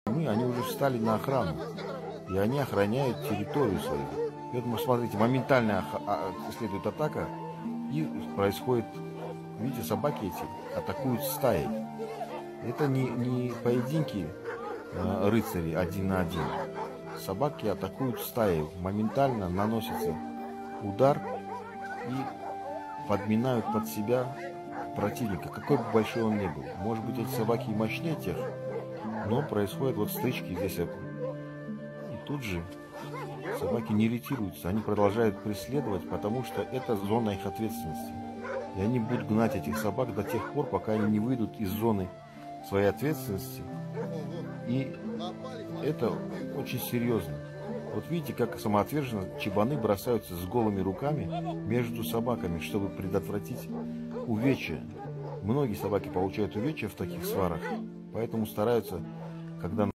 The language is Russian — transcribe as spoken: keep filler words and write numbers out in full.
Мы, они уже встали на охрану, и они охраняют территорию свою. Поэтому, смотрите, моментально следует атака, и происходит, видите, собаки эти атакуют стаей. Это не, не поединки э, рыцарей один на один. Собаки атакуют стаей, моментально наносится удар и подминают под себя противника, какой бы большой он ни был. Может быть, эти собаки и мощнее тех, но происходят вот стычки здесь. И тут же собаки не ретируются, они продолжают преследовать, потому что это зона их ответственности. И они будут гнать этих собак до тех пор, пока они не выйдут из зоны своей ответственности. И это очень серьезно. Вот видите, как самоотверженно чебаны бросаются с голыми руками между собаками, чтобы предотвратить увечья. Многие собаки получают увечья в таких сварах, поэтому стараются, когда